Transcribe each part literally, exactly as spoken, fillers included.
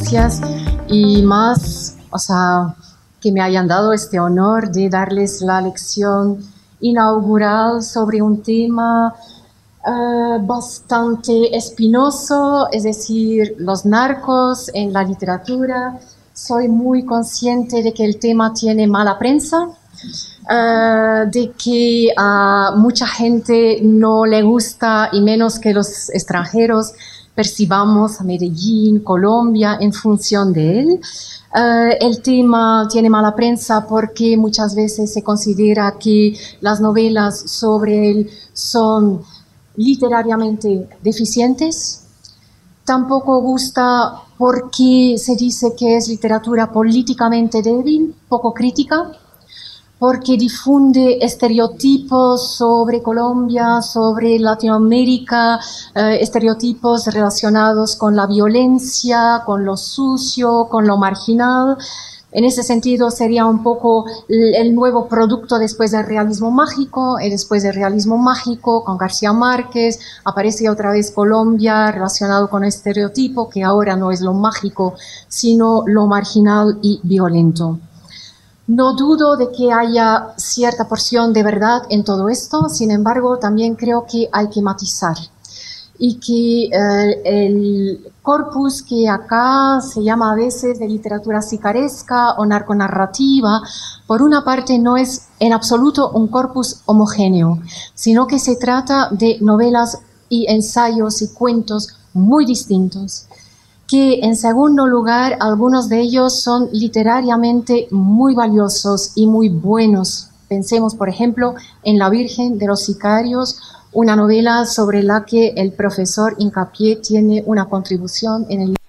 gracias y más, o sea, que me hayan dado este honor de darles la lección inaugural sobre un tema uh, bastante espinoso, es decir, los narcos en la literatura. Soy muy consciente de que el tema tiene mala prensa, uh, de que a mucha gente no le gusta, y menos que los extranjeros percibamos a Medellín, Colombia, en función de él. Uh, el tema tiene mala prensa porque muchas veces se considera que las novelas sobre él son literariamente deficientes. Tampoco gusta porque se dice que es literatura políticamente débil, poco crítica, porque difunde estereotipos sobre Colombia, sobre Latinoamérica, eh, estereotipos relacionados con la violencia, con lo sucio, con lo marginal. En ese sentido sería un poco el nuevo producto después del realismo mágico, y después del realismo mágico con García Márquez aparece otra vez Colombia relacionado con el estereotipo que ahora no es lo mágico, sino lo marginal y violento. No dudo de que haya cierta porción de verdad en todo esto, sin embargo, también creo que hay que matizar y que eh, el corpus que acá se llama a veces de literatura sicaresca o narconarrativa, por una parte no es en absoluto un corpus homogéneo, sino que se trata de novelas y ensayos y cuentos muy distintos, que en segundo lugar algunos de ellos son literariamente muy valiosos y muy buenos. Pensemos, por ejemplo, en La Virgen de los Sicarios, una novela sobre la que el profesor Hincapié tiene una contribución en el...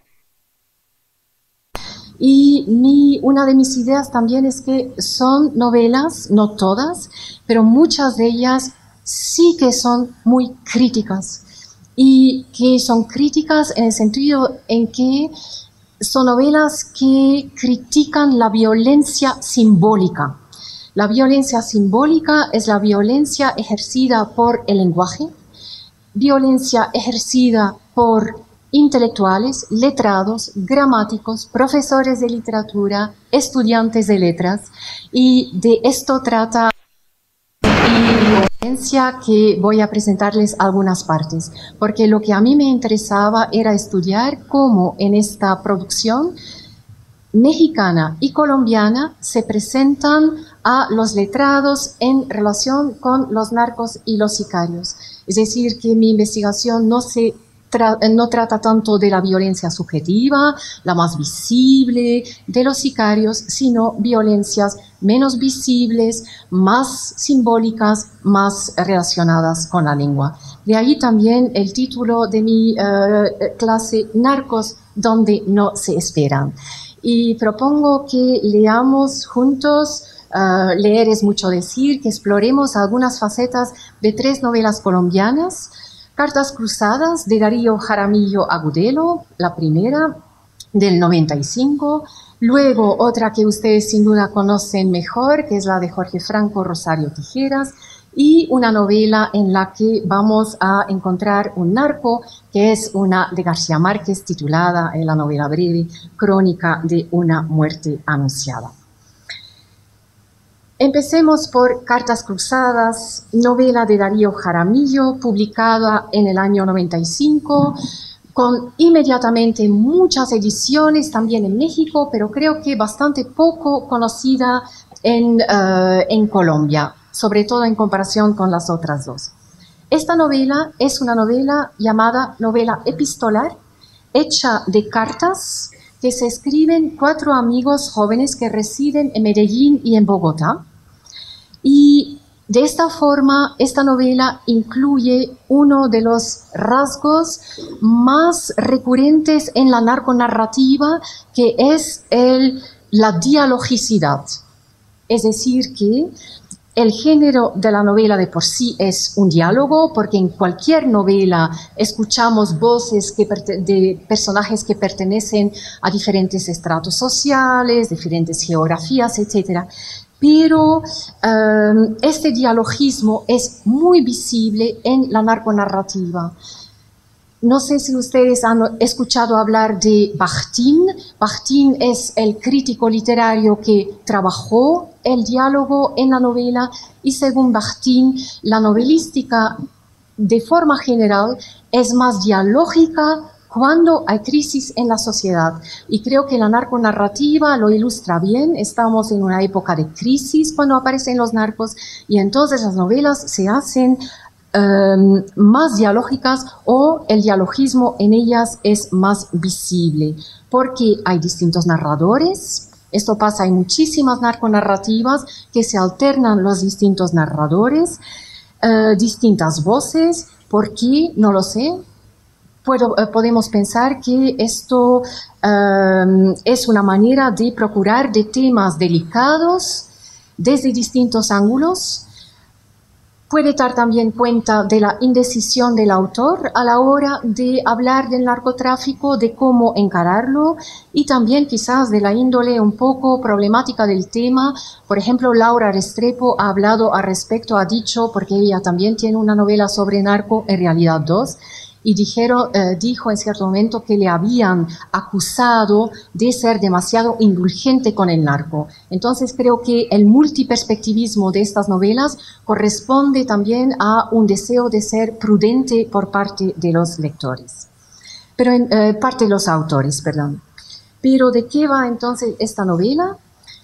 Y mi, una de mis ideas también es que son novelas, no todas, pero muchas de ellas sí que son muy críticas. Y que son críticas en el sentido en que son novelas que critican la violencia simbólica. La violencia simbólica es la violencia ejercida por el lenguaje, violencia ejercida por intelectuales, letrados, gramáticos, profesores de literatura, estudiantes de letras, y de esto trata que voy a presentarles algunas partes, porque lo que a mí me interesaba era estudiar cómo en esta producción mexicana y colombiana se presentan a los letrados en relación con los narcos y los sicarios. Es decir, que mi investigación no se Tra no trata tanto de la violencia subjetiva, la más visible de los sicarios, sino violencias menos visibles, más simbólicas, más relacionadas con la lengua. De ahí también el título de mi uh, clase, Narcos donde no se esperan. Y propongo que leamos juntos, uh, leer es mucho decir, que exploremos algunas facetas de tres novelas colombianas. Cartas Cruzadas de Darío Jaramillo Agudelo, la primera, del noventa y cinco. Luego otra que ustedes sin duda conocen mejor, que es la de Jorge Franco Rosario Tijeras. Y una novela en la que vamos a encontrar un narco, que es una de García Márquez, titulada en la novela breve, Crónica de una muerte anunciada. Empecemos por Cartas Cruzadas, novela de Darío Jaramillo, publicada en el año noventa y cinco, con inmediatamente muchas ediciones también en México, pero creo que bastante poco conocida en, uh, en Colombia, sobre todo en comparación con las otras dos. Esta novela es una novela llamada novela epistolar, hecha de cartas que se escriben cuatro amigos jóvenes que residen en Medellín y en Bogotá. Y de esta forma, esta novela incluye uno de los rasgos más recurrentes en la narconarrativa, que es el, la dialogicidad. Es decir, que el género de la novela de por sí es un diálogo, porque en cualquier novela escuchamos voces que, de personajes que pertenecen a diferentes estratos sociales, diferentes geografías, etcétera. Pero um, este dialogismo es muy visible en la narconarrativa. No sé si ustedes han escuchado hablar de Bakhtin. Bakhtin es el crítico literario que trabajó el diálogo en la novela y según Bakhtin, la novelística de forma general es más dialógica cuando hay crisis en la sociedad. Y creo que la narconarrativa lo ilustra bien. Estamos en una época de crisis cuando aparecen los narcos y entonces las novelas se hacen Um, más dialógicas o el dialogismo en ellas es más visible porque hay distintos narradores. Esto pasa, hay muchísimas narconarrativas que se alternan los distintos narradores, uh, distintas voces. ¿Por qué? No lo sé. Puedo, uh, podemos pensar que esto um, es una manera de procurar de temas delicados desde distintos ángulos. Puede dar también cuenta de la indecisión del autor a la hora de hablar del narcotráfico, de cómo encararlo y también quizás de la índole un poco problemática del tema. Por ejemplo, Laura Restrepo ha hablado al respecto, ha dicho, porque ella también tiene una novela sobre narco, en realidad dos, y dijeron, eh, dijo en cierto momento que le habían acusado de ser demasiado indulgente con el narco. Entonces creo que el multiperspectivismo de estas novelas corresponde también a un deseo de ser prudente por parte de los lectores, pero en eh, parte de los autores, perdón. Pero ¿de qué va entonces esta novela?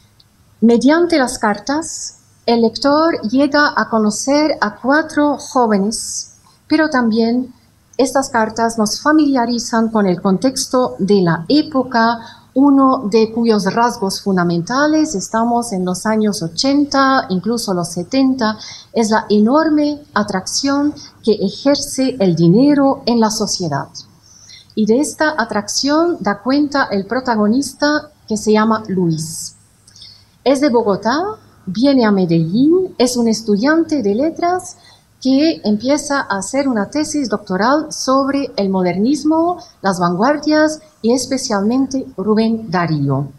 Mediante las cartas, el lector llega a conocer a cuatro jóvenes, pero también estas cartas nos familiarizan con el contexto de la época, uno de cuyos rasgos fundamentales, estamos en los años ochenta, incluso los setenta, es la enorme atracción que ejerce el dinero en la sociedad. Y de esta atracción da cuenta el protagonista que se llama Luis. Es de Bogotá, viene a Medellín, es un estudiante de letras que empieza a hacer una tesis doctoral sobre el modernismo, las vanguardias y especialmente Rubén Darío.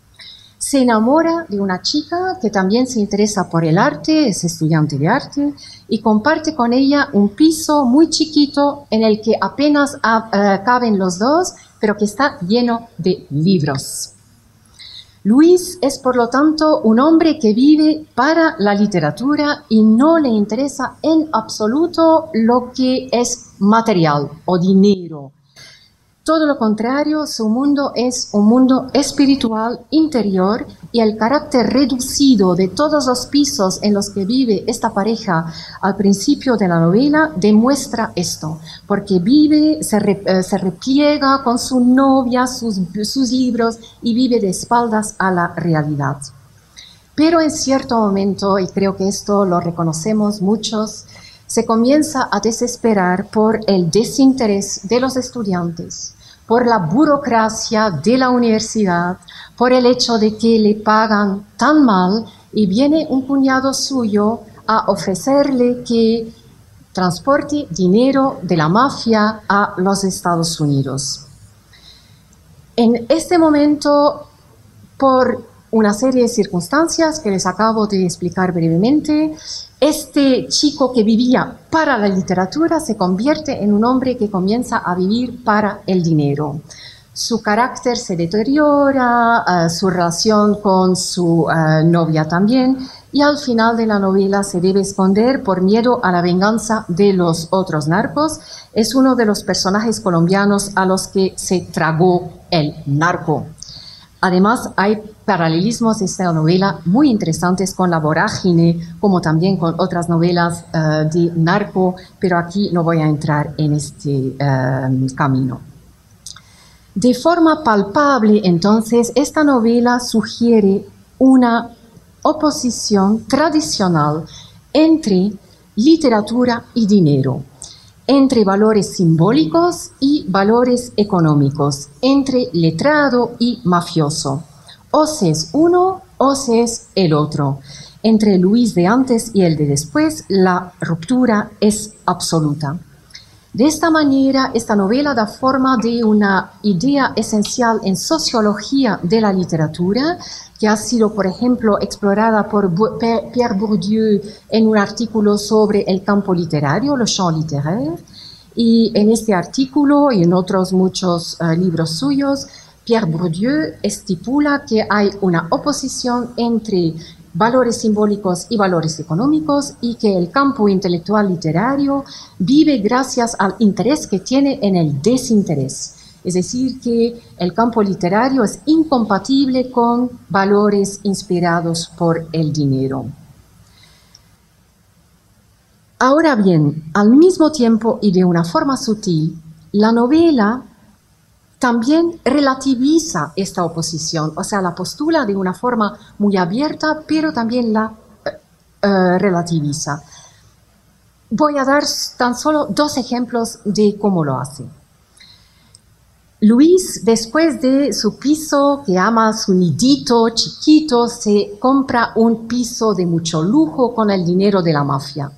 Se enamora de una chica que también se interesa por el arte, es estudiante de arte, y comparte con ella un piso muy chiquito en el que apenas uh, caben los dos, pero que está lleno de libros. Luis es, por lo tanto, un hombre que vive para la literatura y no le interesa en absoluto lo que es material o dinero. Todo lo contrario, su mundo es un mundo espiritual interior y el carácter reducido de todos los pisos en los que vive esta pareja al principio de la novela demuestra esto, porque vive, se, re, eh, se repliega con su novia, sus, sus libros y vive de espaldas a la realidad. Pero en cierto momento, y creo que esto lo reconocemos muchos, se comienza a desesperar por el desinterés de los estudiantes, por la burocracia de la universidad, por el hecho de que le pagan tan mal y viene un cuñado suyo a ofrecerle que transporte dinero de la mafia a los Estados Unidos. En este momento, por una serie de circunstancias que les acabo de explicar brevemente, este chico que vivía para la literatura se convierte en un hombre que comienza a vivir para el dinero. Su carácter se deteriora, uh, su relación con su uh, novia también, y al final de la novela se debe esconder por miedo a la venganza de los otros narcos. Es uno de los personajes colombianos a los que se tragó el narco. Además, hay paralelismos de esta novela muy interesantes con La Vorágine, como también con otras novelas uh, de narco, pero aquí no voy a entrar en este uh, camino. De forma palpable, entonces, esta novela sugiere una oposición tradicional entre literatura y dinero, entre valores simbólicos y valores económicos, entre letrado y mafioso. O se es uno o se es el otro. Entre Luis de antes y el de después, la ruptura es absoluta. De esta manera, esta novela da forma de una idea esencial en sociología de la literatura, que ha sido, por ejemplo, explorada por Pierre Bourdieu en un artículo sobre el campo literario, le champ littéraire, Y en este artículo y en otros muchos uh, libros suyos, Pierre Bourdieu estipula que hay una oposición entre valores simbólicos y valores económicos y que el campo intelectual literario vive gracias al interés que tiene en el desinterés. Es decir, que el campo literario es incompatible con valores inspirados por el dinero. Ahora bien, al mismo tiempo y de una forma sutil, la novela también relativiza esta oposición, o sea, la postula de una forma muy abierta, pero también la uh, relativiza. Voy a dar tan solo dos ejemplos de cómo lo hace. Luis, después de su piso que ama su nidito chiquito, se compra un piso de mucho lujo con el dinero de la mafia.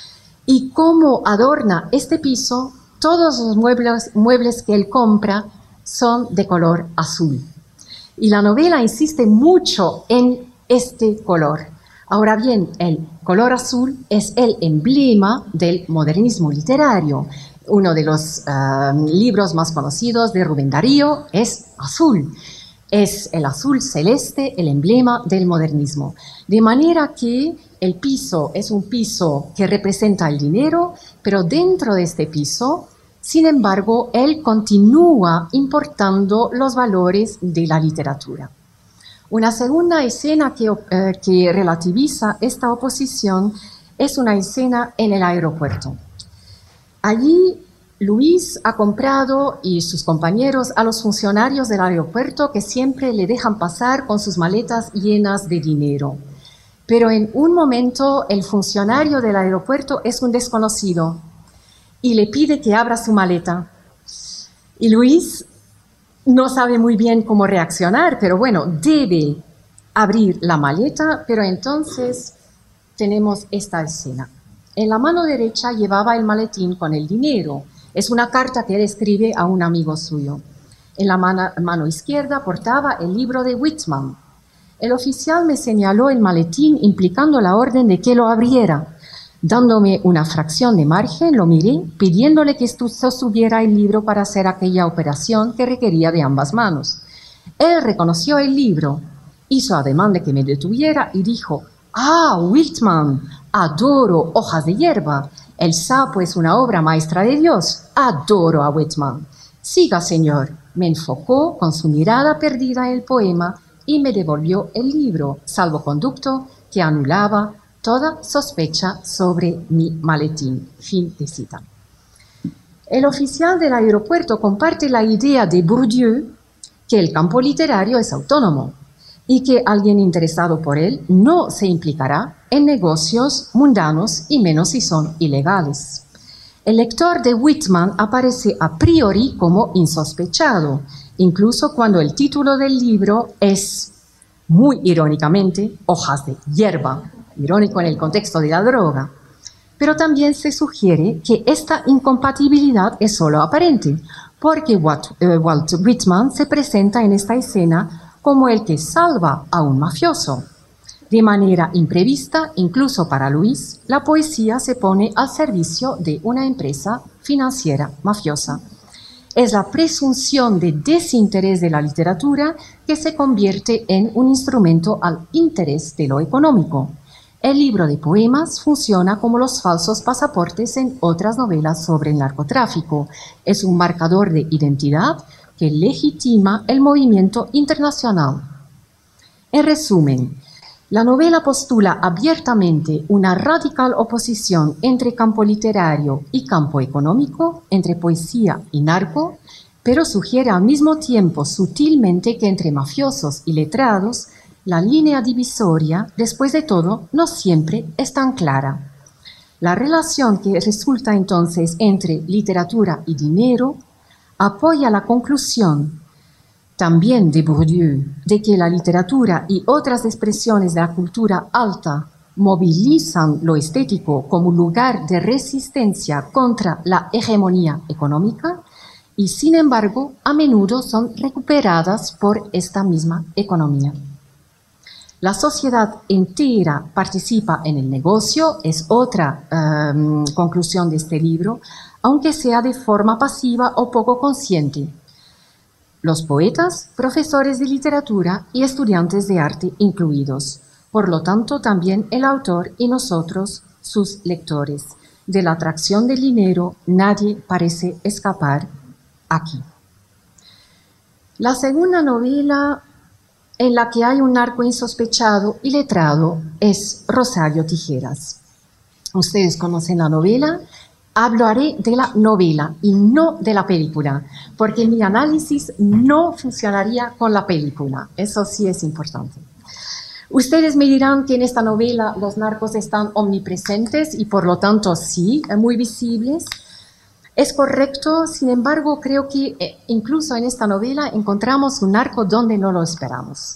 Y cómo adorna este piso, todos los muebles, muebles que él compra son de color azul. Y la novela insiste mucho en este color. Ahora bien, el color azul es el emblema del modernismo literario. Uno de los uh, libros más conocidos de Rubén Darío es azul. Es el azul celeste el emblema del modernismo. De manera que el piso es un piso que representa el dinero, pero dentro de este piso, sin embargo, él continúa importando los valores de la literatura. Una segunda escena que, eh, que relativiza esta oposición es una escena en el aeropuerto. Allí Luis ha comprado y sus compañeros a los funcionarios del aeropuerto que siempre le dejan pasar con sus maletas llenas de dinero. Pero en un momento el funcionario del aeropuerto es un desconocido y le pide que abra su maleta. Y Luis no sabe muy bien cómo reaccionar, pero bueno, debe abrir la maleta, pero entonces tenemos esta escena. En la mano derecha llevaba el maletín con el dinero. Es una carta que él escribe a un amigo suyo. En la mano, mano izquierda portaba el libro de Whitman. El oficial me señaló el maletín implicando la orden de que lo abriera. Dándome una fracción de margen, lo miré, pidiéndole que sostuviera el libro para hacer aquella operación que requería de ambas manos. Él reconoció el libro, hizo ademán de que me detuviera y dijo: «Ah, Whitman, adoro Hojas de hierba. El sapo es una obra maestra de Dios. Adoro a Whitman. Siga, señor». Me enfocó con su mirada perdida en el poema y me devolvió el libro, salvoconducto que anulaba toda sospecha sobre mi maletín. Fin de cita. El oficial del aeropuerto comparte la idea de Bourdieu que el campo literario es autónomo y que alguien interesado por él no se implicará en negocios mundanos y menos si son ilegales. El lector de Whitman aparece a priori como insospechado, incluso cuando el título del libro es, muy irónicamente, Hojas de hierba, irónico en el contexto de la droga. Pero también se sugiere que esta incompatibilidad es solo aparente, porque Walt, eh, Walt Whitman se presenta en esta escena como el que salva a un mafioso. De manera imprevista, incluso para Luis, la poesía se pone al servicio de una empresa financiera mafiosa. Es la presunción de desinterés de la literatura que se convierte en un instrumento al interés de lo económico. El libro de poemas funciona como los falsos pasaportes en otras novelas sobre el narcotráfico. Es un marcador de identidad que legitima el movimiento internacional. En resumen, la novela postula abiertamente una radical oposición entre campo literario y campo económico, entre poesía y narco, pero sugiere al mismo tiempo sutilmente que entre mafiosos y letrados la línea divisoria, después de todo, no siempre es tan clara. La relación que resulta entonces entre literatura y dinero apoya la conclusión también de Bourdieu de que la literatura y otras expresiones de la cultura alta movilizan lo estético como lugar de resistencia contra la hegemonía económica y, sin embargo, a menudo son recuperadas por esta misma economía. La sociedad entera participa en el negocio, es otra um, conclusión de este libro, aunque sea de forma pasiva o poco consciente. Los poetas, profesores de literatura y estudiantes de arte incluidos. Por lo tanto, también el autor y nosotros, sus lectores. De la atracción del dinero, nadie parece escapar aquí. La segunda novela en la que hay un narco insospechado y letrado es Rosario Tijeras. Ustedes conocen la novela. Hablaré de la novela y no de la película, porque mi análisis no funcionaría con la película. Eso sí es importante. Ustedes me dirán que en esta novela los narcos están omnipresentes y por lo tanto sí, muy visibles. Es correcto, sin embargo, creo que eh, incluso en esta novela encontramos un narco donde no lo esperamos.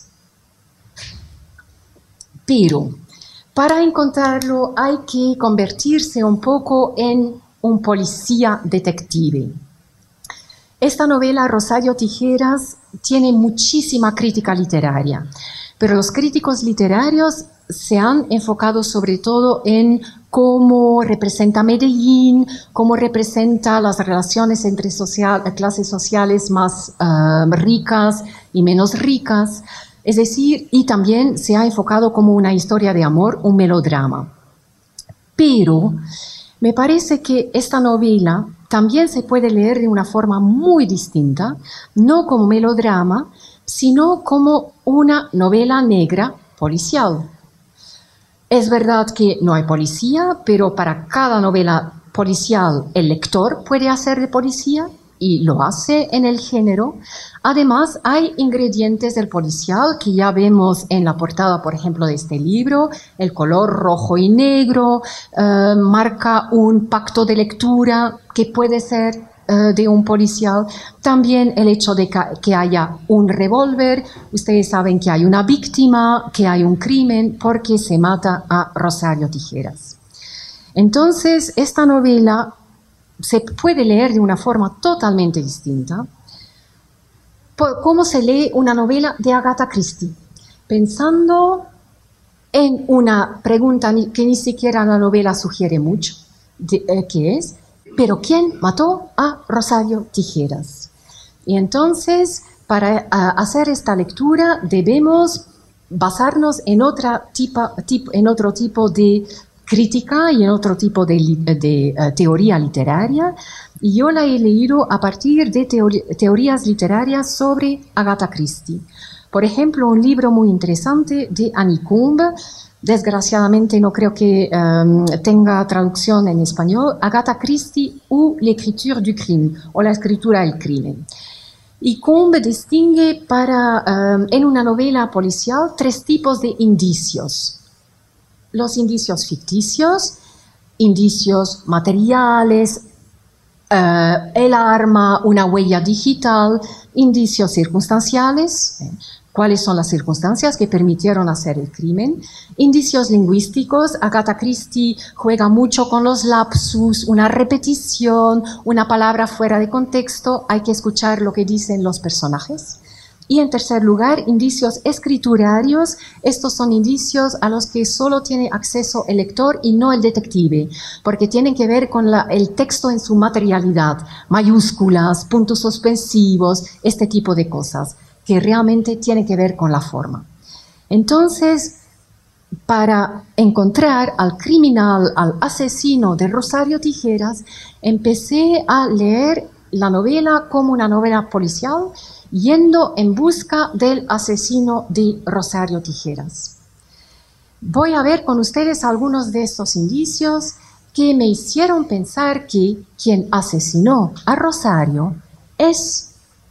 Pero para encontrarlo hay que convertirse un poco en un policía detective. Esta novela, Rosario Tijeras, tiene muchísima crítica literaria, pero los críticos literarios se han enfocado sobre todo en cómo representa Medellín, cómo representa las relaciones entre social, clases sociales más uh, ricas y menos ricas, es decir, y también se ha enfocado como una historia de amor, un melodrama. Pero me parece que esta novela también se puede leer de una forma muy distinta, no como melodrama, sino como una novela negra policial. Es verdad que no hay policía, pero para cada novela policial el lector puede hacer de policía y lo hace en el género. Además, hay ingredientes del policial que ya vemos en la portada, por ejemplo, de este libro. El color rojo y negro eh, marca un pacto de lectura que puede ser eh, de un policial. También el hecho de que, que haya un revólver. Ustedes saben que hay una víctima, que hay un crimen, porque se mata a Rosario Tijeras. Entonces, esta novela se puede leer de una forma totalmente distinta. ¿Cómo se lee una novela de Agatha Christie? Pensando en una pregunta que ni siquiera la novela sugiere mucho, de, eh, que es, ¿pero quién mató a Rosario Tijeras? Y entonces, para uh, hacer esta lectura, debemos basarnos en, otra tipo, tipo, en otro tipo de crítica y en otro tipo de, de uh, teoría literaria. Y yo la he leído a partir de teori teorías literarias sobre Agatha Christie. Por ejemplo, un libro muy interesante de Annie Combe, desgraciadamente no creo que um, tenga traducción en español, Agatha Christie ou l'écriture du crime, o la escritura del crimen. Y Combe distingue para, um, en una novela policial tres tipos de indicios. Los indicios ficticios, indicios materiales, Uh, el arma, una huella digital, indicios circunstanciales, ¿eh? ¿Cuáles son las circunstancias que permitieron hacer el crimen? Indicios lingüísticos, Agatha Christie juega mucho con los lapsus, una repetición, una palabra fuera de contexto, hay que escuchar lo que dicen los personajes. Y en tercer lugar, indicios escriturarios. Estos son indicios a los que solo tiene acceso el lector y no el detective, porque tienen que ver con la, el texto en su materialidad, mayúsculas, puntos suspensivos, este tipo de cosas, que realmente tienen que ver con la forma. Entonces, para encontrar al criminal, al asesino de Rosario Tijeras, empecé a leer la novela como una novela policial, yendo en busca del asesino de Rosario Tijeras. Voy a ver con ustedes algunos de estos indicios que me hicieron pensar que quien asesinó a Rosario es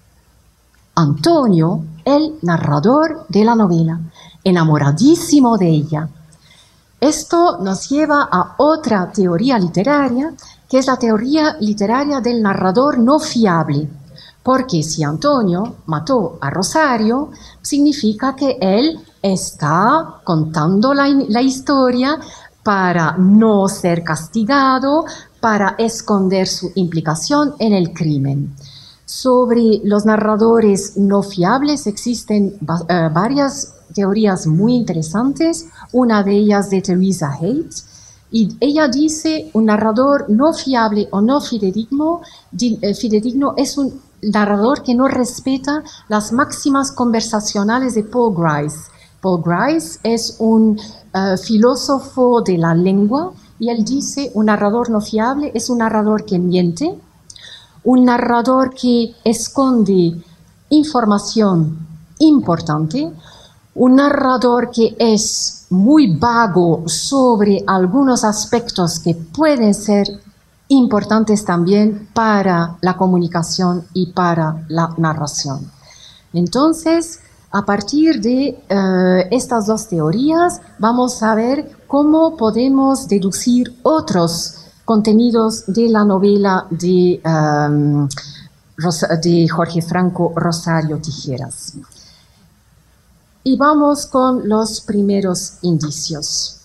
Antonio, el narrador de la novela, enamoradísimo de ella. Esto nos lleva a otra teoría literaria, que es la teoría literaria del narrador no fiable. Porque si Antonio mató a Rosario, significa que él está contando la, la historia para no ser castigado, para esconder su implicación en el crimen. Sobre los narradores no fiables existen uh, varias teorías muy interesantes, una de ellas de Theresa Haidt, Y ella dice, un narrador no fiable o no fidedigno, di, eh, fidedigno es un narrador que no respeta las máximas conversacionales de Paul Grice. Paul Grice es un uh, filósofo de la lengua y él dice, un narrador no fiable es un narrador que miente, un narrador que esconde información importante, un narrador que es muy vago sobre algunos aspectos que pueden ser importantes también para la comunicación y para la narración. Entonces, a partir de uh, estas dos teorías, vamos a ver cómo podemos deducir otros contenidos de la novela de, um, de Jorge Franco, Rosario Tijeras. Y vamos con los primeros indicios.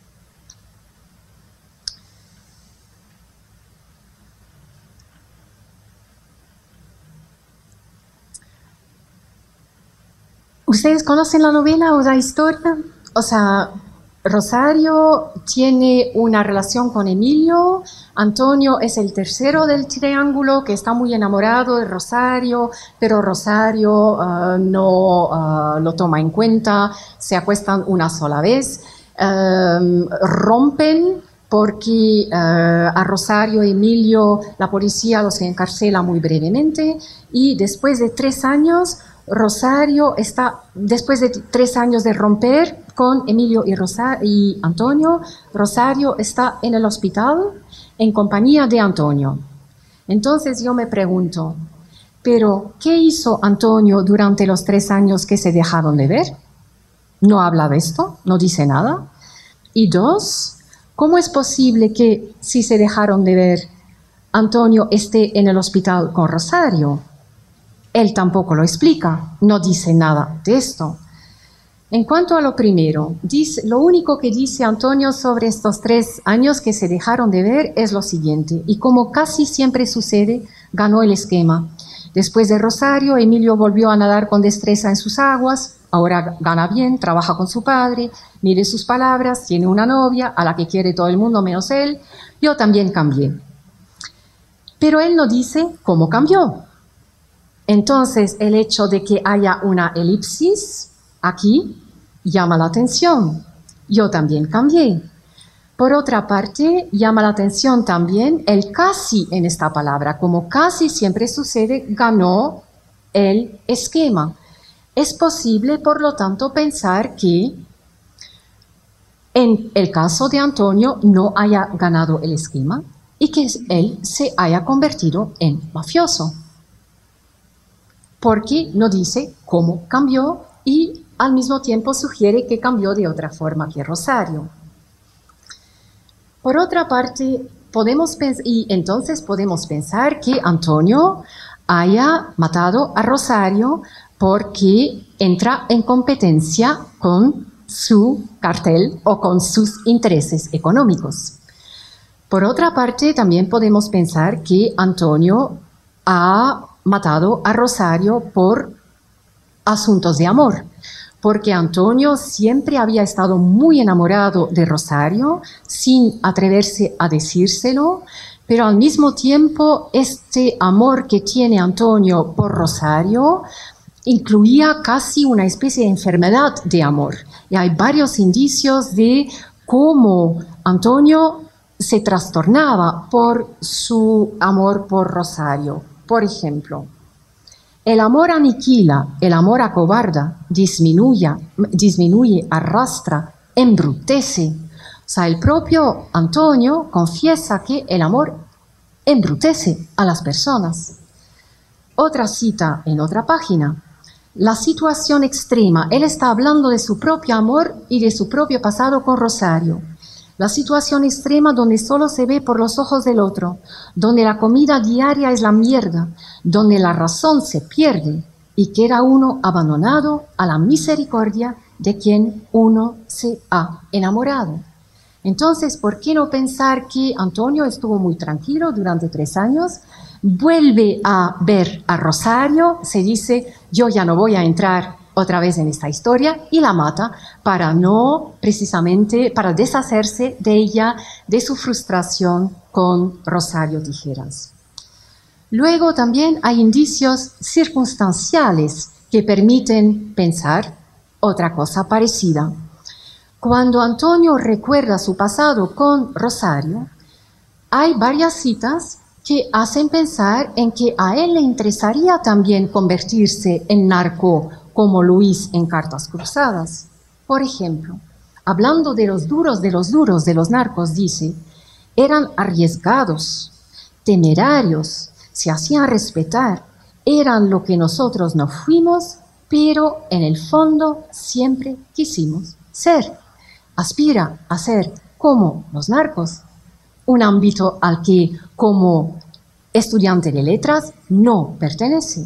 ¿Ustedes conocen la novela o la historia? O sea, Rosario tiene una relación con Emilio, Antonio es el tercero del triángulo que está muy enamorado de Rosario, pero Rosario uh, no uh, lo toma en cuenta, se acuestan una sola vez, um, rompen porque uh, a Rosario y Emilio la policía los encarcela muy brevemente y después de tres años Rosario está, después de tres años de romper con Emilio y, Rosa, y Antonio, Rosario está en el hospital en compañía de Antonio. Entonces yo me pregunto, ¿pero qué hizo Antonio durante los tres años que se dejaron de ver? No habla de esto, no dice nada. Y dos, ¿cómo es posible que si se dejaron de ver, Antonio esté en el hospital con Rosario? Él tampoco lo explica, no dice nada de esto. En cuanto a lo primero, dice, lo único que dice Antonio sobre estos tres años que se dejaron de ver es lo siguiente, y como casi siempre sucede, ganó el esquema. Después de Rosario, Emilio volvió a nadar con destreza en sus aguas, ahora gana bien, trabaja con su padre, mire sus palabras, tiene una novia a la que quiere todo el mundo menos él, yo también cambié. Pero él no dice cómo cambió. Entonces, el hecho de que haya una elipsis aquí llama la atención. Yo también cambié. Por otra parte, llama la atención también el casi en esta palabra. Como casi siempre sucede, ganó el esquema. Es posible, por lo tanto, pensar que en el caso de Antonio no haya ganado el esquema y que él se haya convertido en mafioso. Porque no dice cómo cambió y al mismo tiempo sugiere que cambió de otra forma que Rosario. Por otra parte, podemos y entonces podemos pensar que Antonio haya matado a Rosario porque entra en competencia con su cartel o con sus intereses económicos. Por otra parte, también podemos pensar que Antonio ha matado a Rosario por asuntos de amor, porque Antonio siempre había estado muy enamorado de Rosario, sin atreverse a decírselo, pero al mismo tiempo este amor que tiene Antonio por Rosario incluía casi una especie de enfermedad de amor. Y hay varios indicios de cómo Antonio se trastornaba por su amor por Rosario. Por ejemplo, el amor aniquila, el amor acobarda, disminuye, disminuye, arrastra, embrutece. O sea, el propio Antonio confiesa que el amor embrutece a las personas. Otra cita en otra página. La situación extrema, él está hablando de su propio amor y de su propio pasado con Rosario. La situación extrema donde solo se ve por los ojos del otro, donde la comida diaria es la mierda, donde la razón se pierde y queda uno abandonado a la misericordia de quien uno se ha enamorado. Entonces, ¿por qué no pensar que Antonio estuvo muy tranquilo durante tres años? Vuelve a ver a Rosario, se dice, yo ya no voy a entrar otra vez en esta historia y la mata para no, precisamente, para deshacerse de ella, de su frustración con Rosario Tijeras. Luego también hay indicios circunstanciales que permiten pensar otra cosa parecida. Cuando Antonio recuerda su pasado con Rosario, hay varias citas que hacen pensar en que a él le interesaría también convertirse en narco como Luis en Cartas Cruzadas. Por ejemplo, hablando de los duros de los duros de los narcos, dice, eran arriesgados, temerarios, se hacían respetar, eran lo que nosotros no fuimos, pero en el fondo siempre quisimos ser. Aspira a ser como los narcos, un ámbito al que como estudiante de letras no pertenece.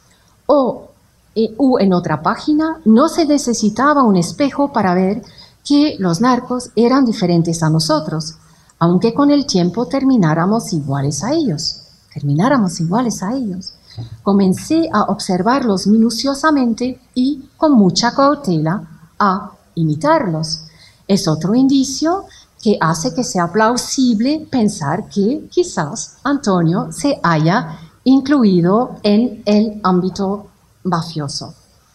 O, o en otra página, no se necesitaba un espejo para ver que los narcos eran diferentes a nosotros, aunque con el tiempo termináramos iguales a ellos. Termináramos iguales a ellos. Comencé a observarlos minuciosamente y con mucha cautela a imitarlos. Es otro indicio que hace que sea plausible pensar que quizás Antonio se haya incluido en el ámbito mafioso.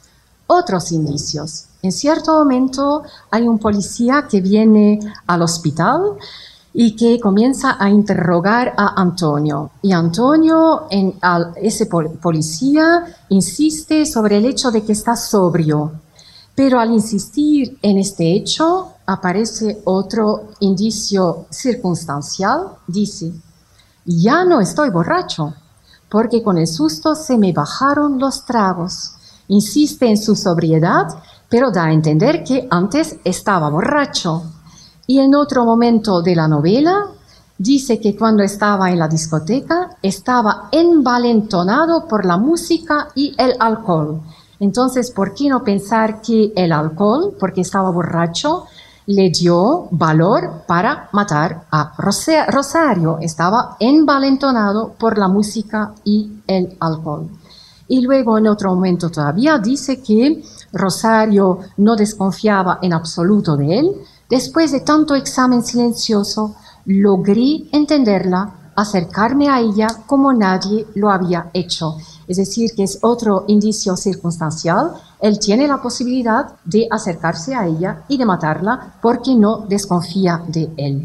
Otros indicios. En cierto momento hay un policía que viene al hospital y que comienza a interrogar a Antonio. Y Antonio, en, al, ese policía, insiste sobre el hecho de que está sobrio. Pero al insistir en este hecho, aparece otro indicio circunstancial. Dice, ya no estoy borracho, porque con el susto se me bajaron los tragos. Insiste en su sobriedad, pero da a entender que antes estaba borracho. Y en otro momento de la novela, dice que cuando estaba en la discoteca, estaba envalentonado por la música y el alcohol. Entonces, ¿por qué no pensar que el alcohol, porque estaba borracho, le dio valor para matar a Rosario? Estaba envalentonado por la música y el alcohol. Y luego, en otro momento todavía, dice que Rosario no desconfiaba en absoluto de él. Después de tanto examen silencioso, logré entenderla, acercarme a ella como nadie lo había hecho. Es decir, que es otro indicio circunstancial. Él tiene la posibilidad de acercarse a ella y de matarla porque no desconfía de él.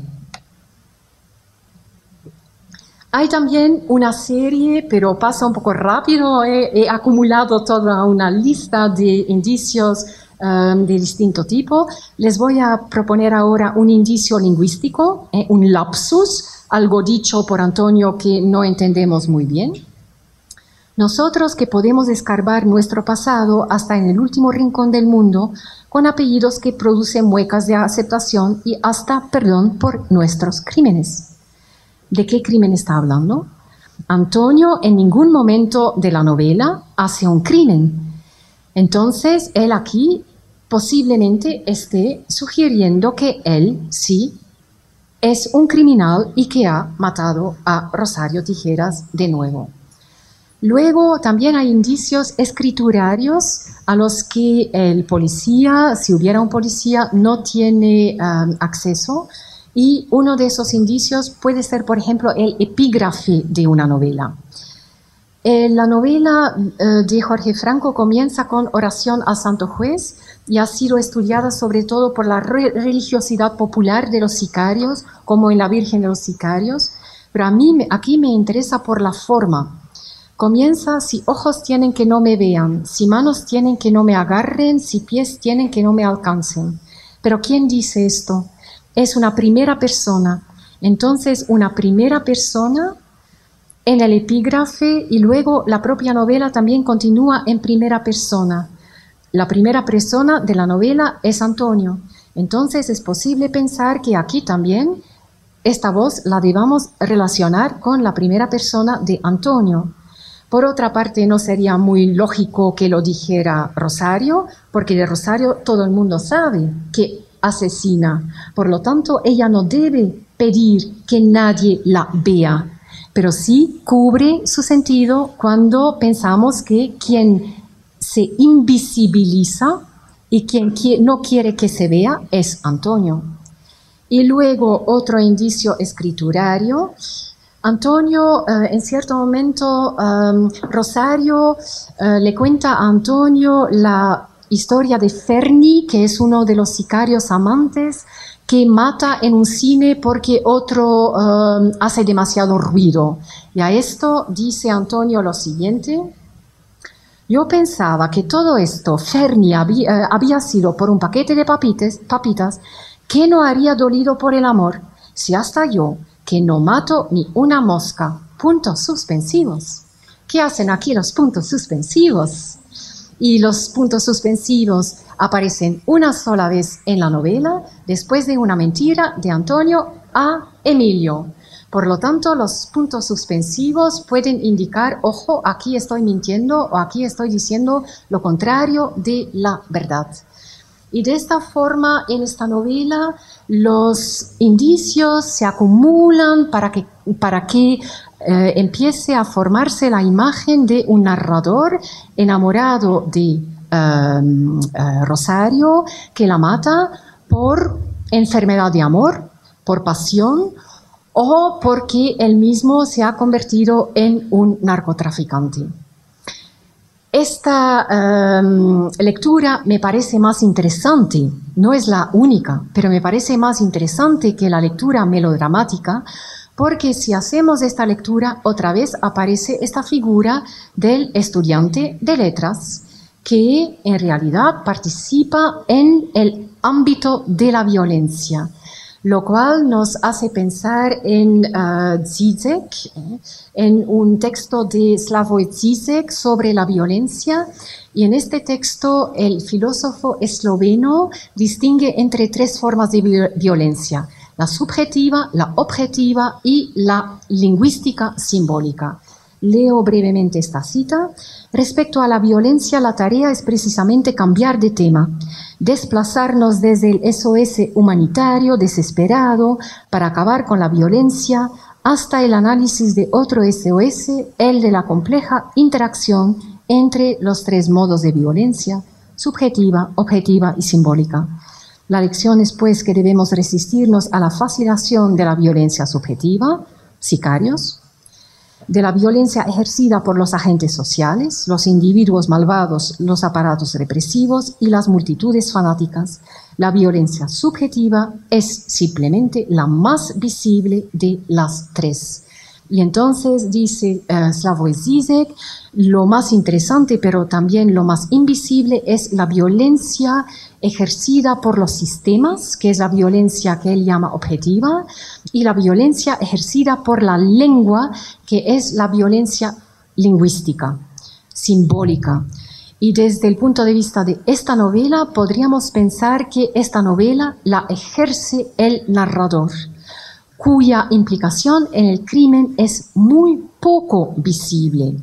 Hay también una serie, pero pasa un poco rápido. He, he acumulado toda una lista de indicios um, de distinto tipo. Les voy a proponer ahora un indicio lingüístico, eh, un lapsus, algo dicho por Antonio que no entendemos muy bien. Nosotros que podemos escarbar nuestro pasado hasta en el último rincón del mundo, con apellidos que producen muecas de aceptación y hasta perdón por nuestros crímenes. ¿De qué crimen está hablando? Antonio en ningún momento de la novela hace un crimen. Entonces, él aquí posiblemente esté sugiriendo que él sí es un criminal y que ha matado a Rosario Tijeras de nuevo. Luego también hay indicios escriturarios a los que el policía, si hubiera un policía, no tiene um, acceso. Y uno de esos indicios puede ser, por ejemplo, el epígrafe de una novela. Eh, la novela eh, de Jorge Franco comienza con Oración al Santo Juez y ha sido estudiada sobre todo por la re religiosidad popular de los sicarios, como en La Virgen de los Sicarios. Pero a mí me, aquí me interesa por la forma. Comienza, si ojos tienen que no me vean, si manos tienen que no me agarren, si pies tienen que no me alcancen. Pero ¿quién dice esto? Es una primera persona. Entonces, una primera persona en el epígrafe y luego la propia novela también continúa en primera persona. La primera persona de la novela es Antonio. Entonces, es posible pensar que aquí también esta voz la debamos relacionar con la primera persona de Antonio. Por otra parte, no sería muy lógico que lo dijera Rosario, porque de Rosario todo el mundo sabe que asesina. Por lo tanto, ella no debe pedir que nadie la vea, pero sí cubre su sentido cuando pensamos que quien se invisibiliza y quien no quiere que se vea es Antonio. Y luego otro indicio escriturario. Antonio, eh, en cierto momento, um, Rosario eh, le cuenta a Antonio la historia de Ferni, que es uno de los sicarios amantes, que mata en un cine porque otro um, hace demasiado ruido. Y a esto dice Antonio lo siguiente: yo pensaba que todo esto, Ferni, había, eh, había sido por un paquete de papites, papitas que no haría dolido por el amor, si hasta yo, que no mato ni una mosca. Puntos suspensivos. ¿Qué hacen aquí los puntos suspensivos? Y los puntos suspensivos aparecen una sola vez en la novela, después de una mentira de Antonio a Emilio. Por lo tanto, los puntos suspensivos pueden indicar, ojo, aquí estoy mintiendo o aquí estoy diciendo lo contrario de la verdad. Y de esta forma, en esta novela, los indicios se acumulan para que, para que eh, empiece a formarse la imagen de un narrador enamorado de eh, eh, Rosario, que la mata por enfermedad de amor, por pasión, o porque él mismo se ha convertido en un narcotraficante. Esta um, lectura me parece más interesante, no es la única, pero me parece más interesante que la lectura melodramática, porque si hacemos esta lectura, otra vez aparece esta figura del estudiante de letras, que en realidad participa en el ámbito de la violencia, lo cual nos hace pensar en uh, Zizek, eh, en un texto de Slavoj Zizek sobre la violencia, y en este texto el filósofo esloveno distingue entre tres formas de violencia: la subjetiva, la objetiva y la lingüística simbólica. Leo brevemente esta cita. Respecto a la violencia, la tarea es precisamente cambiar de tema, desplazarnos desde el S O S humanitario desesperado para acabar con la violencia hasta el análisis de otro S O S, el de la compleja interacción entre los tres modos de violencia: subjetiva, objetiva y simbólica. La lección es pues que debemos resistirnos a la fascinación de la violencia subjetiva, sicarios, de la violencia ejercida por los agentes sociales, los individuos malvados, los aparatos represivos y las multitudes fanáticas. La violencia subjetiva es simplemente la más visible de las tres. Y entonces dice uh, Slavoj Zizek, lo más interesante pero también lo más invisible es la violencia ejercida por los sistemas, que es la violencia que él llama objetiva, y la violencia ejercida por la lengua, que es la violencia lingüística, simbólica. Y desde el punto de vista de esta novela, podríamos pensar que esta novela la ejerce el narrador, cuya implicación en el crimen es muy poco visible.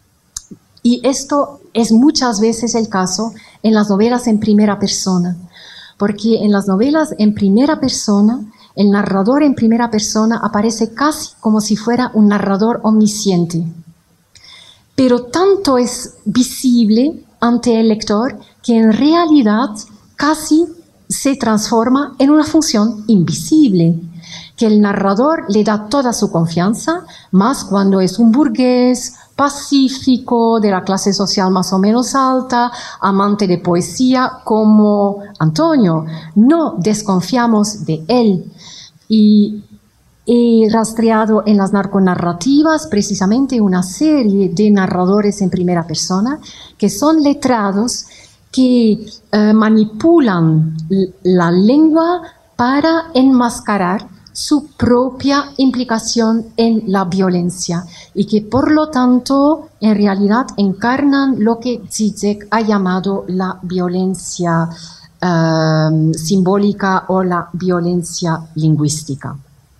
Y esto es muchas veces el caso en las novelas en primera persona, porque en las novelas en primera persona, el narrador en primera persona aparece casi como si fuera un narrador omnisciente. Pero tanto es visible ante el lector que en realidad casi se transforma en una función invisible, que el narrador le da toda su confianza, más cuando es un burgués pacífico, de la clase social más o menos alta, amante de poesía como Antonio. No desconfiamos de él. Y he rastreado en las narconarrativas precisamente una serie de narradores en primera persona que son letrados, que eh, manipulan la lengua para enmascarar su propia implicación en la violencia y que por lo tanto en realidad encarnan lo que Zizek ha llamado la violencia eh, simbólica o la violencia lingüística.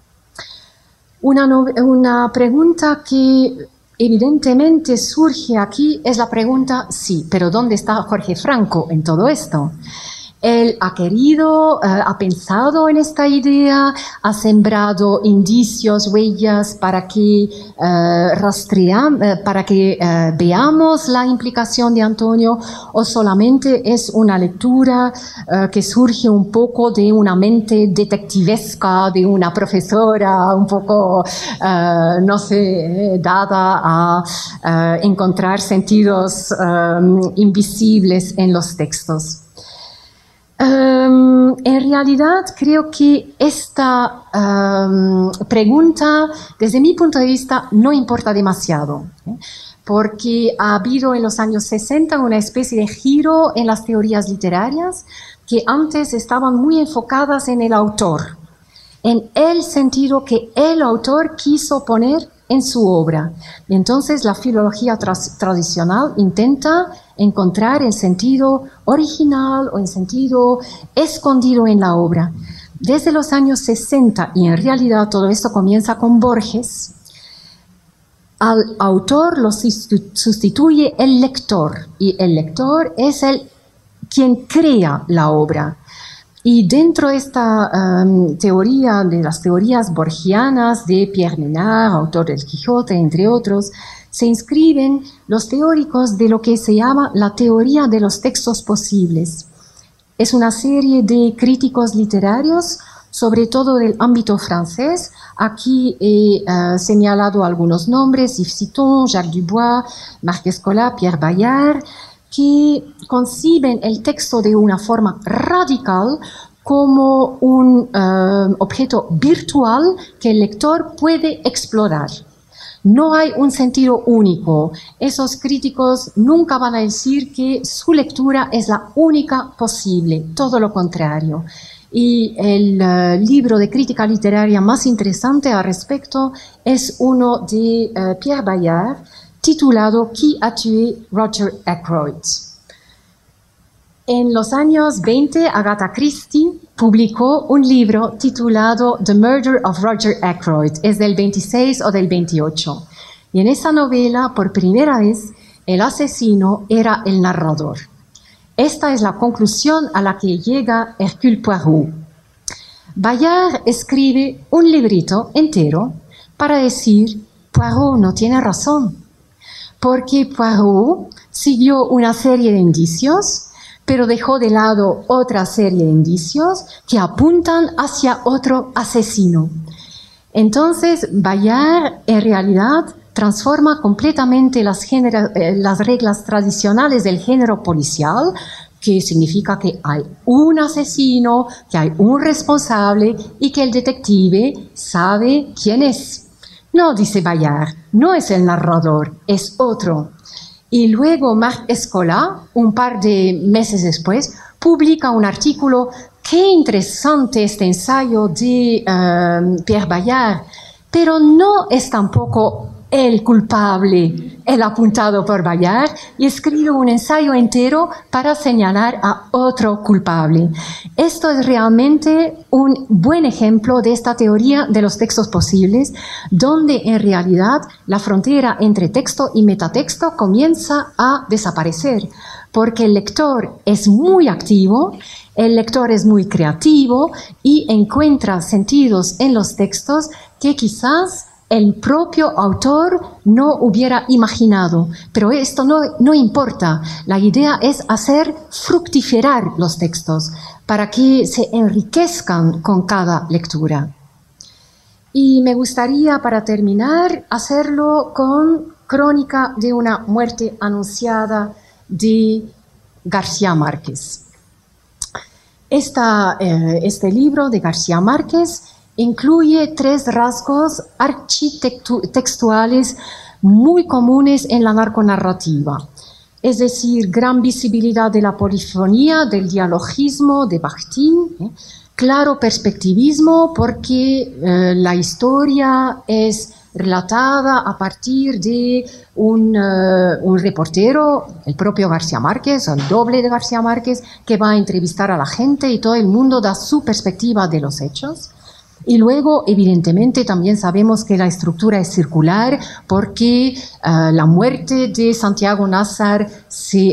Una, no, una pregunta que evidentemente surge aquí es la pregunta, sí, pero ¿dónde está Jorge Franco en todo esto? Él ha querido, uh, ha pensado en esta idea, ha sembrado indicios, huellas para que uh, rastream, uh, para que uh, veamos la implicación de Antonio, o solamente es una lectura uh, que surge un poco de una mente detectivesca de una profesora un poco, uh, no sé, dada a uh, encontrar sentidos um, invisibles en los textos. Um, en realidad creo que esta um, pregunta, desde mi punto de vista, no importa demasiado, ¿eh? Porque ha habido en los años sesenta una especie de giro en las teorías literarias que antes estaban muy enfocadas en el autor, en el sentido que el autor quiso poner en su obra. Y entonces la filología tra tradicional intenta encontrar el sentido original o el sentido escondido en la obra. Desde los años sesenta, y en realidad todo esto comienza con Borges, al autor lo sustituye el lector, y el lector es el quien crea la obra. Y dentro de esta um, teoría, de las teorías borgianas de Pierre Menard, autor del Quijote, entre otros, se inscriben los teóricos de lo que se llama la teoría de los textos posibles. Es una serie de críticos literarios, sobre todo del ámbito francés. Aquí he uh, señalado algunos nombres: Yves Citon, Jacques Dubois, Marc Escola, Pierre Bayard, que conciben el texto de una forma radical como un uh, objeto virtual que el lector puede explorar. No hay un sentido único. Esos críticos nunca van a decir que su lectura es la única posible, todo lo contrario. Y el uh, libro de crítica literaria más interesante al respecto es uno de uh, Pierre Bayard, titulado «Qui a tué Roger Ackroyd?». En los años veinte, Agatha Christie publicó un libro titulado «The Murder of Roger Ackroyd». Es del veintiséis o del veintiocho. Y en esa novela, por primera vez, el asesino era el narrador. Esta es la conclusión a la que llega Hercule Poirot. Bayard escribe un librito entero para decir: Poirot no tiene razón, porque Poirot siguió una serie de indicios, pero dejó de lado otra serie de indicios que apuntan hacia otro asesino. Entonces, Bayard, en realidad, transforma completamente las, eh, las reglas tradicionales del género policial, que significa que hay un asesino, que hay un responsable y que el detective sabe quién es. No, dice Bayard, no es el narrador, es otro. Y luego Marc Escola, un par de meses después, publica un artículo: qué interesante este ensayo de uh, Pierre Bayard, pero no es tampoco el culpable, el apuntado por Bayard, y escribe un ensayo entero para señalar a otro culpable. Esto es realmente un buen ejemplo de esta teoría de los textos posibles, donde en realidad la frontera entre texto y metatexto comienza a desaparecer, porque el lector es muy activo, el lector es muy creativo y encuentra sentidos en los textos que quizás el propio autor no hubiera imaginado. Pero esto no, no importa. La idea es hacer fructiferar los textos para que se enriquezcan con cada lectura. Y me gustaría, para terminar, hacerlo con Crónica de una muerte anunciada de García Márquez. Esta, eh, este libro de García Márquez incluye tres rasgos architectuales muy comunes en la narconarrativa. Es decir, gran visibilidad de la polifonía, del dialogismo de Bakhtin, ¿eh? Claro perspectivismo, porque eh, la historia es relatada a partir de un, uh, un reportero, el propio García Márquez, el doble de García Márquez, que va a entrevistar a la gente y todo el mundo da su perspectiva de los hechos. Y luego, evidentemente, también sabemos que la estructura es circular porque uh, la muerte de Santiago Nazar se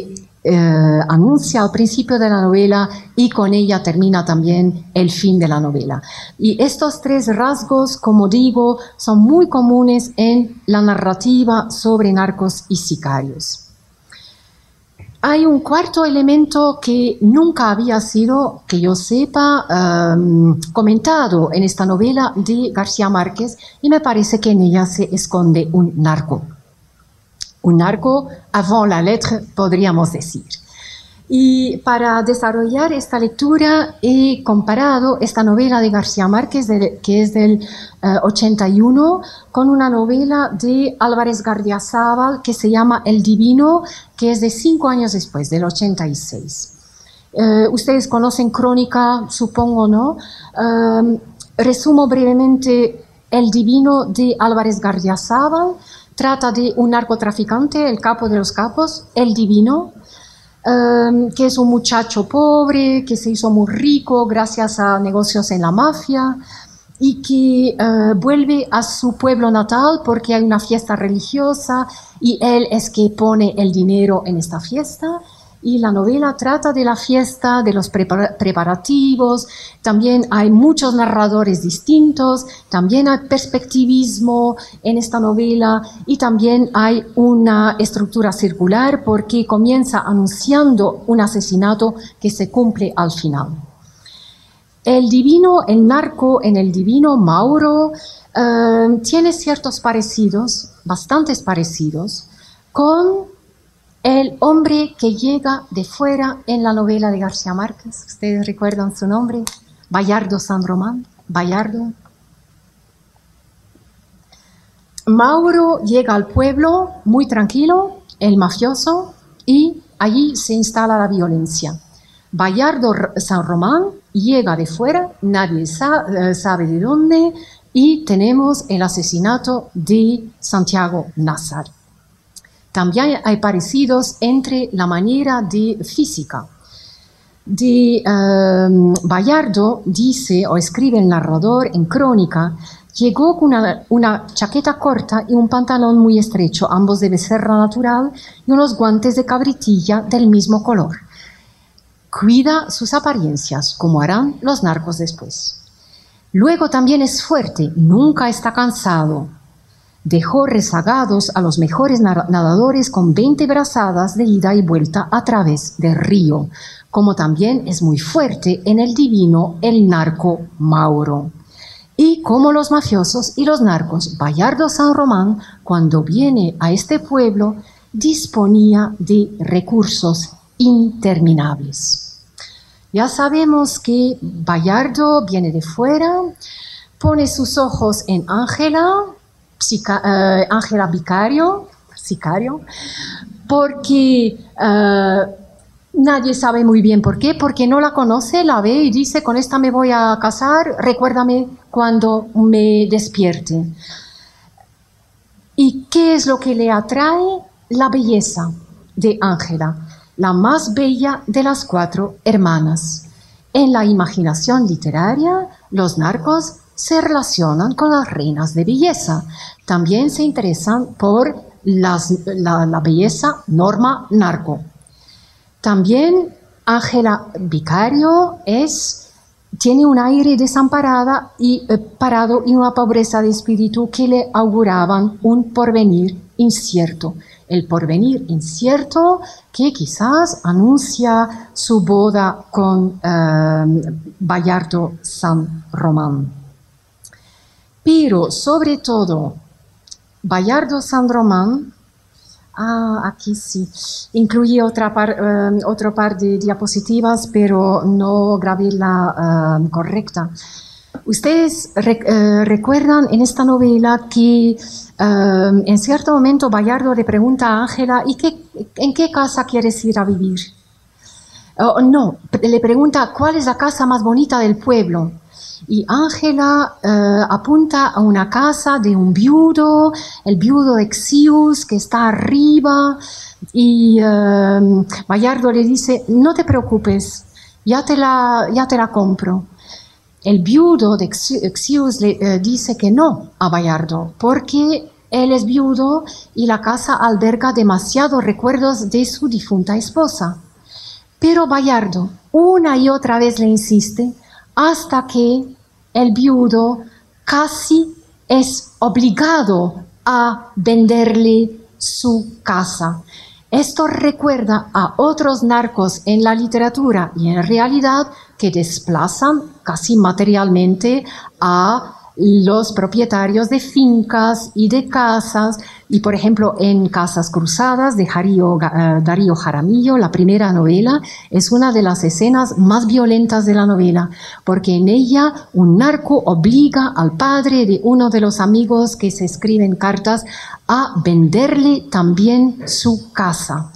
eh, anuncia al principio de la novela y con ella termina también el fin de la novela. Y estos tres rasgos, como digo, son muy comunes en la narrativa sobre narcos y sicarios. Hay un cuarto elemento que nunca había sido, que yo sepa, um, comentado en esta novela de García Márquez, y me parece que en ella se esconde un narco. Un narco avant la lettre, podríamos decir. Y para desarrollar esta lectura he comparado esta novela de García Márquez, de, que es del uh, ochenta y uno, con una novela de Álvarez Gardiazabal que se llama El Divino, que es de cinco años después, del ochenta y seis. Uh, ustedes conocen Crónica, supongo, ¿no? Uh, resumo brevemente El Divino de Álvarez Gardiazabal. Trata de un narcotraficante, el capo de los capos, El Divino, Um, que es un muchacho pobre, que se hizo muy rico gracias a negocios en la mafia y que uh, vuelve a su pueblo natal porque hay una fiesta religiosa y él es que pone el dinero en esta fiesta. Y la novela trata de la fiesta, de los preparativos, también hay muchos narradores distintos, también hay perspectivismo en esta novela y también hay una estructura circular porque comienza anunciando un asesinato que se cumple al final. El divino, el narco en El Divino, Mauro, eh, tiene ciertos parecidos, bastantes parecidos, con el hombre que llega de fuera en la novela de García Márquez. ¿Ustedes recuerdan su nombre? Bayardo San Román. Bayardo. Mauro llega al pueblo muy tranquilo, el mafioso, y allí se instala la violencia. Bayardo San Román llega de fuera, nadie sabe, sabe de dónde, y tenemos el asesinato de Santiago Nazar. También hay parecidos entre la manera de física. De um, Bayardo dice o escribe el narrador en Crónica, llegó con una, una chaqueta corta y un pantalón muy estrecho, ambos de becerra natural, y unos guantes de cabritilla del mismo color. Cuida sus apariencias, como harán los narcos después. Luego también es fuerte, nunca está cansado. Dejó rezagados a los mejores nadadores con veinte brazadas de ida y vuelta a través del río, como también es muy fuerte en El Divino el narco Mauro. Y como los mafiosos y los narcos, Bayardo San Román, cuando viene a este pueblo, disponía de recursos interminables. Ya sabemos que Bayardo viene de fuera, pone sus ojos en Ángela, Ángela uh, Vicario, Sicario, porque uh, nadie sabe muy bien por qué, porque no la conoce, la ve y dice, con esta me voy a casar, recuérdame cuando me despierte. ¿Y qué es lo que le atrae? La belleza de Ángela, la más bella de las cuatro hermanas. En la imaginación literaria, los narcos se relacionan con las reinas de belleza. También se interesan por las, la, la belleza norma narco. También Ángela Vicario es, tiene un aire desamparada y eh, parado y una pobreza de espíritu que le auguraban un porvenir incierto. El porvenir incierto que quizás anuncia su boda con eh, Bayardo San Román. Pero, sobre todo, Bayardo San Román, ah, aquí sí, incluí otra par, um, otro par de diapositivas, pero no grabé la uh, correcta. Ustedes rec uh, recuerdan en esta novela que uh, en cierto momento Bayardo le pregunta a Ángela, ¿y qué, en qué casa quieres ir a vivir? Oh, no, le pregunta, ¿cuál es la casa más bonita del pueblo? Y Ángela uh, apunta a una casa de un viudo, el viudo de Xius, que está arriba, y uh, Bayardo le dice, no te preocupes, ya te la, ya te la compro. El viudo de Xius le uh, dice que no a Bayardo, porque Él es viudo y la casa alberga demasiados recuerdos de su difunta esposa. Pero Bayardo una y otra vez le insiste hasta que el viudo casi es obligado a venderle su casa. Esto recuerda a otros narcos en la literatura y en realidad que desplazan casi materialmente a los propietarios de fincas y de casas, y por ejemplo en Casas Cruzadas de Darío, uh, Darío Jaramillo, la primera novela, es una de las escenas más violentas de la novela, porque en ella un narco obliga al padre de uno de los amigos que se escriben cartas a venderle también su casa.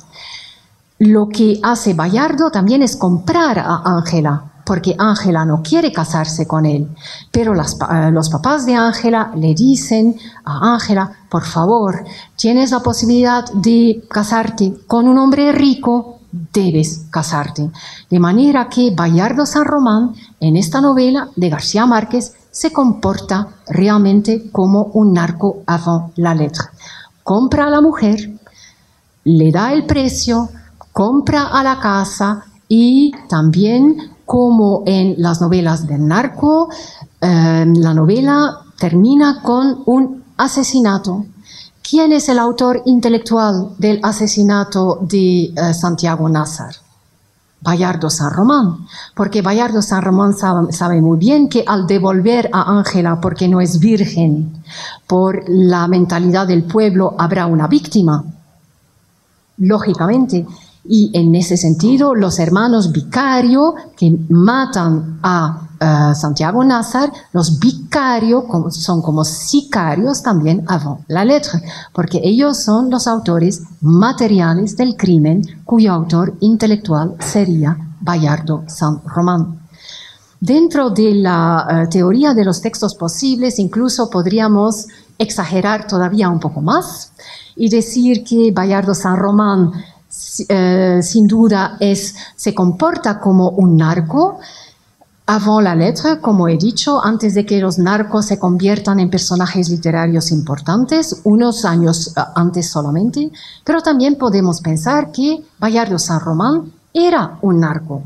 Lo que hace Bayardo también es comprar a Ángela, porque Ángela no quiere casarse con él, pero las, uh, los papás de Ángela le dicen a Ángela, por favor, tienes la posibilidad de casarte con un hombre rico, debes casarte. De manera que Bayardo San Román, en esta novela de García Márquez, se comporta realmente como un narco avant la lettre. Compra a la mujer, le da el precio, compra a la casa y también, como en las novelas del narco, eh, la novela termina con un asesinato. ¿Quién es el autor intelectual del asesinato de eh, Santiago Nazar? Bayardo San Román, porque Bayardo San Román sabe, sabe muy bien que al devolver a Ángela, porque no es virgen, por la mentalidad del pueblo habrá una víctima, lógicamente. Y en ese sentido, los hermanos Vicario, que matan a uh, Santiago Nazar, los Vicario como, son como sicarios también avant la lettre, porque ellos son los autores materiales del crimen, cuyo autor intelectual sería Bayardo San Román. Dentro de la uh, teoría de los textos posibles, incluso podríamos exagerar todavía un poco más y decir que Bayardo San Román Uh, sin duda es, se comporta como un narco avant la lettre, como he dicho, antes de que los narcos se conviertan en personajes literarios importantes, unos años uh, antes solamente, pero también podemos pensar que Bayardo San Román era un narco.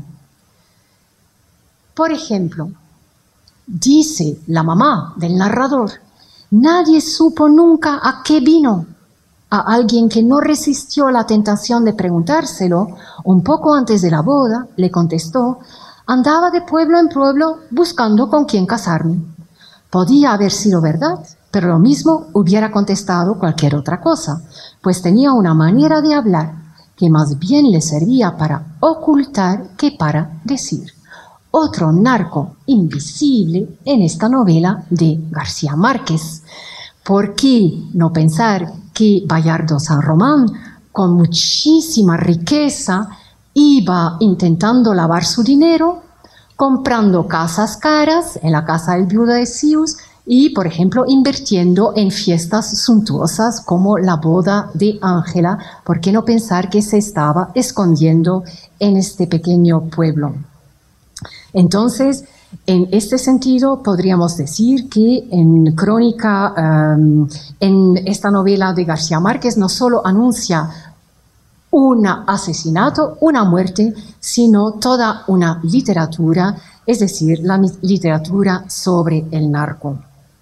Por ejemplo, dice la mamá del narrador, nadie supo nunca a qué vino. A alguien que no resistió la tentación de preguntárselo, un poco antes de la boda, le contestó, andaba de pueblo en pueblo buscando con quién casarme. Podía haber sido verdad, pero lo mismo hubiera contestado cualquier otra cosa, pues tenía una manera de hablar que más bien le servía para ocultar que para decir. Otro narco invisible en esta novela de García Márquez. ¿Por qué no pensar que Bayardo San Román, con muchísima riqueza, iba intentando lavar su dinero, comprando casas caras en la casa del viudo de Sius y, por ejemplo, invirtiendo en fiestas suntuosas como la boda de Ángela? ¿Por qué no pensar que se estaba escondiendo en este pequeño pueblo? Entonces, en este sentido, podríamos decir que en Crónica, um, en esta novela de García Márquez, no solo anuncia un asesinato, una muerte, sino toda una literatura, es decir, la literatura sobre el narco.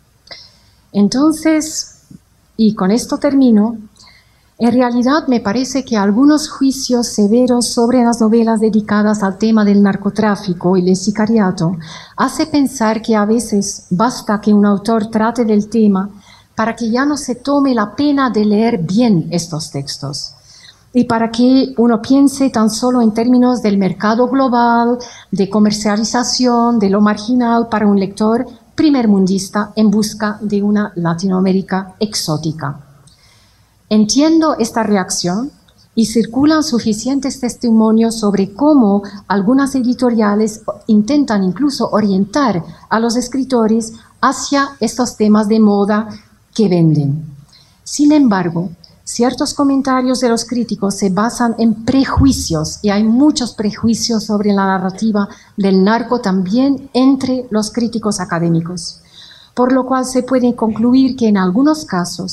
Entonces, y con esto termino, en realidad me parece que algunos juicios severos sobre las novelas dedicadas al tema del narcotráfico y el sicariato hace pensar que a veces basta que un autor trate del tema para que ya no se tome la pena de leer bien estos textos y para que uno piense tan solo en términos del mercado global, de comercialización, de lo marginal para un lector primermundista en busca de una Latinoamérica exótica. Entiendo esta reacción y circulan suficientes testimonios sobre cómo algunas editoriales intentan incluso orientar a los escritores hacia estos temas de moda que venden. Sin embargo, ciertos comentarios de los críticos se basan en prejuicios y hay muchos prejuicios sobre la narrativa del narco también entre los críticos académicos, por lo cual se puede concluir que en algunos casos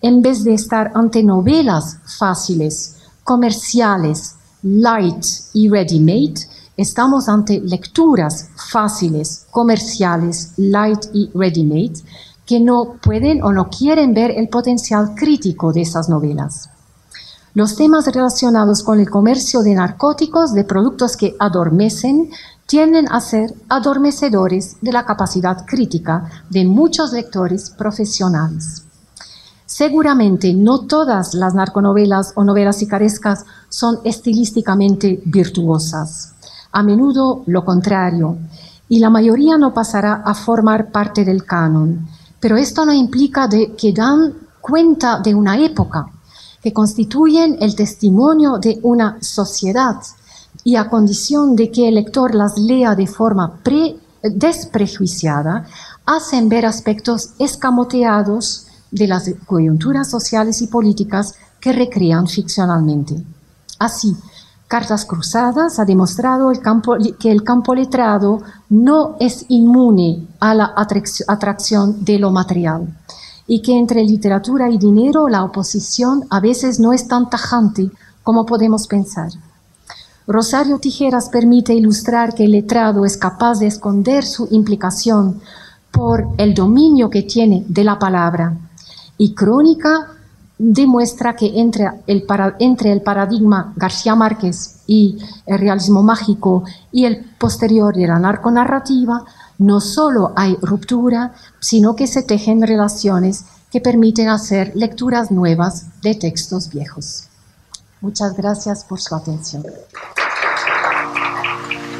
En vez de estar ante novelas fáciles, comerciales, light y ready-made, estamos ante lecturas fáciles, comerciales, light y ready-made, que no pueden o no quieren ver el potencial crítico de esas novelas. Los temas relacionados con el comercio de narcóticos, de productos que adormecen, tienden a ser adormecedores de la capacidad crítica de muchos lectores profesionales. Seguramente no todas las narconovelas o novelas picarescas son estilísticamente virtuosas. A menudo lo contrario, y la mayoría no pasará a formar parte del canon. Pero esto no implica de que dan cuenta de una época, que constituyen el testimonio de una sociedad, y a condición de que el lector las lea de forma pre, desprejuiciada, hacen ver aspectos escamoteados de las coyunturas sociales y políticas que recrean ficcionalmente. Así, Cartas Cruzadas ha demostrado el campo, que el campo letrado no es inmune a la atracción de lo material y que entre literatura y dinero la oposición a veces no es tan tajante como podemos pensar. Rosario Tijeras permite ilustrar que el letrado es capaz de esconder su implicación por el dominio que tiene de la palabra, y Crónica demuestra que entre el, para, entre el paradigma García Márquez y el realismo mágico y el posterior de la narconarrativa no solo hay ruptura, sino que se tejen relaciones que permiten hacer lecturas nuevas de textos viejos. Muchas gracias por su atención.